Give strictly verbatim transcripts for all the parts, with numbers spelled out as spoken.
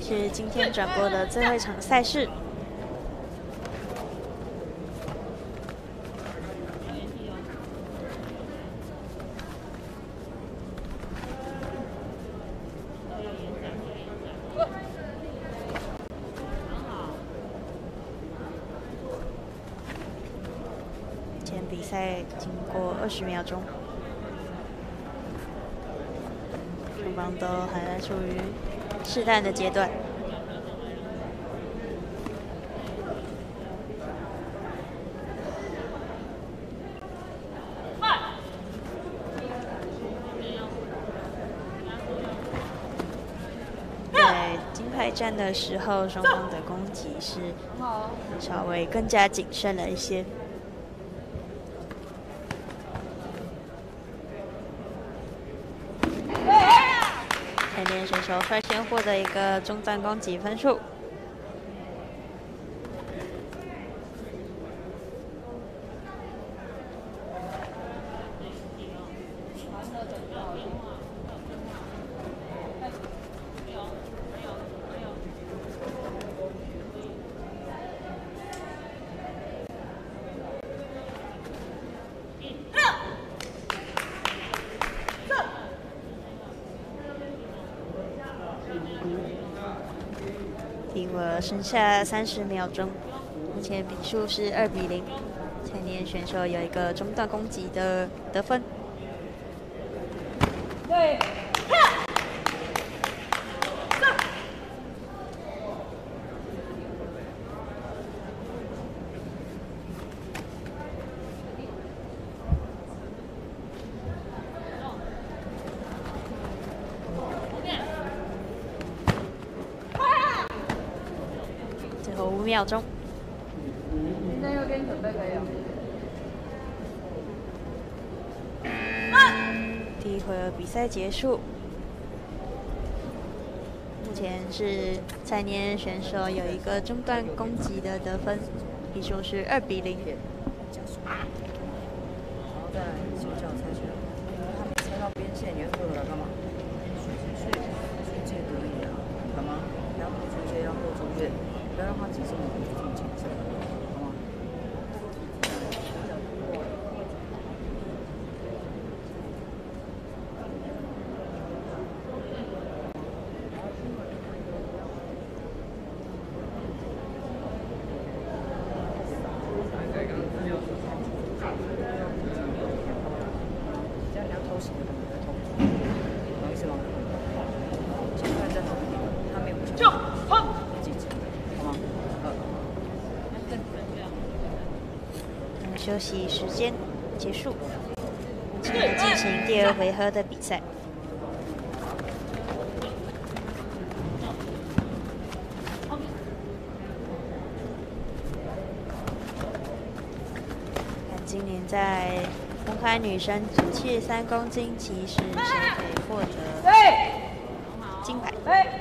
是今天转播的最后一场赛事。今天比赛经过二十秒钟。 双方都还在处于试探的阶段。在金牌战的时候，双方的攻击是稍微更加谨慎了一些。 前面选手率先获得一个中段攻击分数。第五剩下三十秒钟，目前比数是二比零。蔡念选手有一个中段攻击的得分。对。最后五秒钟。 今天又给你准备可以了。 第一回合比赛结束，目前是蔡念选手有一个中段攻击的得分，比数是二比零。 然后再来先叫蔡选手，他没猜到边线，你会回来干嘛？去去去借得意啊，好吗？然后去借，然后中间。 不要让他只这么这么紧张，好吗？这样你要偷袭的，你要偷，懂意思吗？现在在投，他没有球。 休息时间结束，进入进行第二回合的比赛。看今年在公开女生组七十三公斤级时，谁可以获得金牌？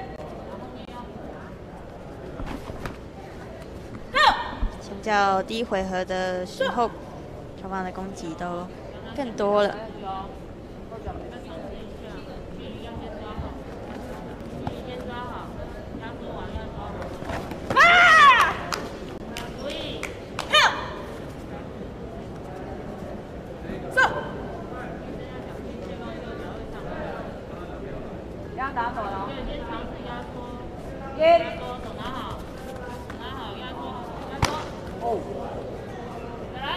相较第一回合的时候，双方的攻击都更多了。 压打手了。一。手拿好，拿好，压缩，压缩。哦。再来。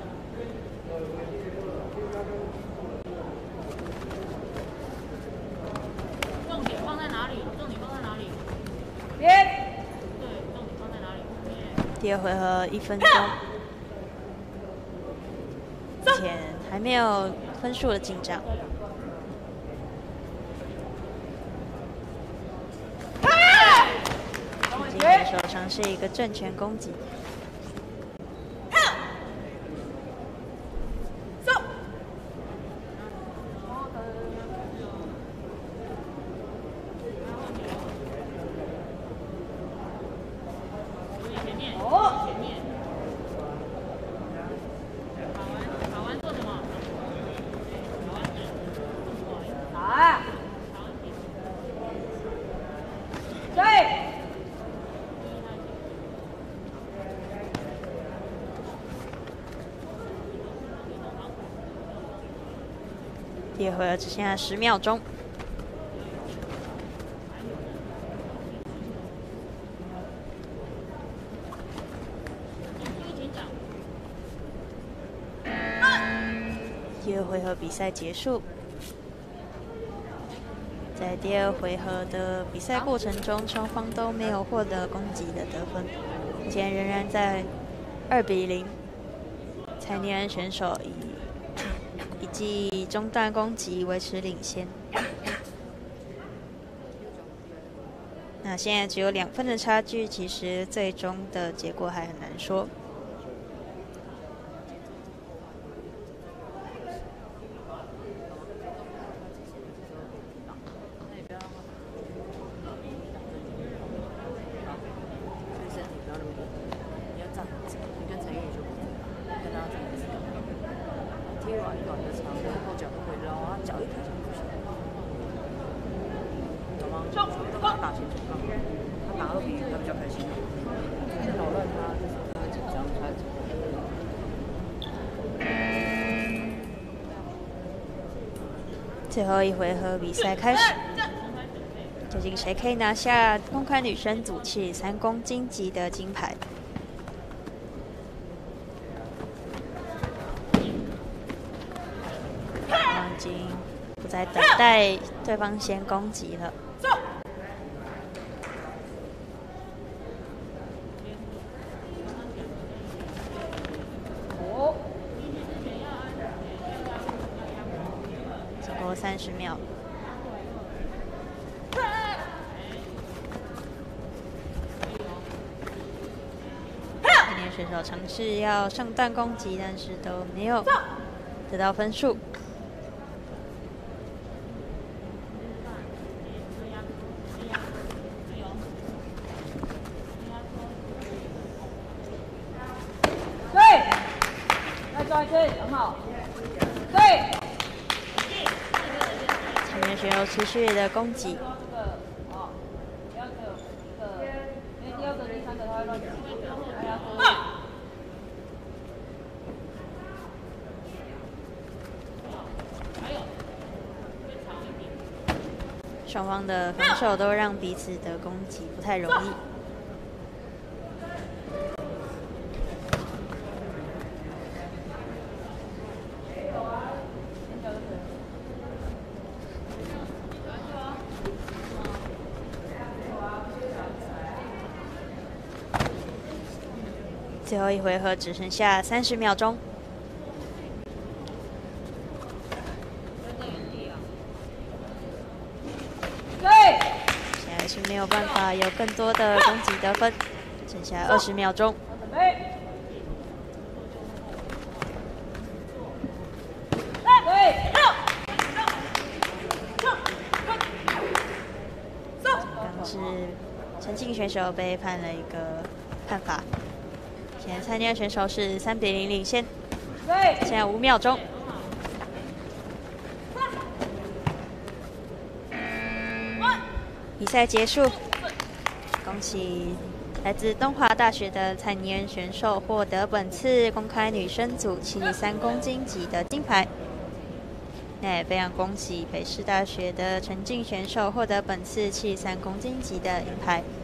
重点放在哪里？重点放在哪里？一。对，重点放在哪里？ 第二回合一分钟，目前还没有分数的进账。 手上是一个正拳攻击。 来，对。 第二回合只剩下十秒钟。第二回合比赛结束。在第二回合的比赛过程中，双方都没有获得攻击的得分，目前仍然在二比零。蔡念安选手以一记中段攻击维持领先。那现在只有两分的差距，其实最终的结果还很难说。最后一回合比赛开始，究竟谁可以拿下公开女生组七十三公斤级的金牌？王已经不再等待对方先攻击了。三十秒，今年选手尝试要上段攻击，但是都没有得到分数。 对，再抓一次，很好。对。 选手持续的攻击，双方的防守都让彼此的攻击不太容易。最后一回合只剩下三十秒钟。现在是没有办法有更多的攻击得分，剩下二十秒钟。刚是陈静选手被判了一个判罚。现在蔡念安选手是三比零领先，现在五秒钟。比赛结束，恭喜来自东华大学的蔡念安选手获得本次公开女生组七十三公斤级的金牌。那也非常恭喜北师大学的陈静选手获得本次七十三公斤级的银牌。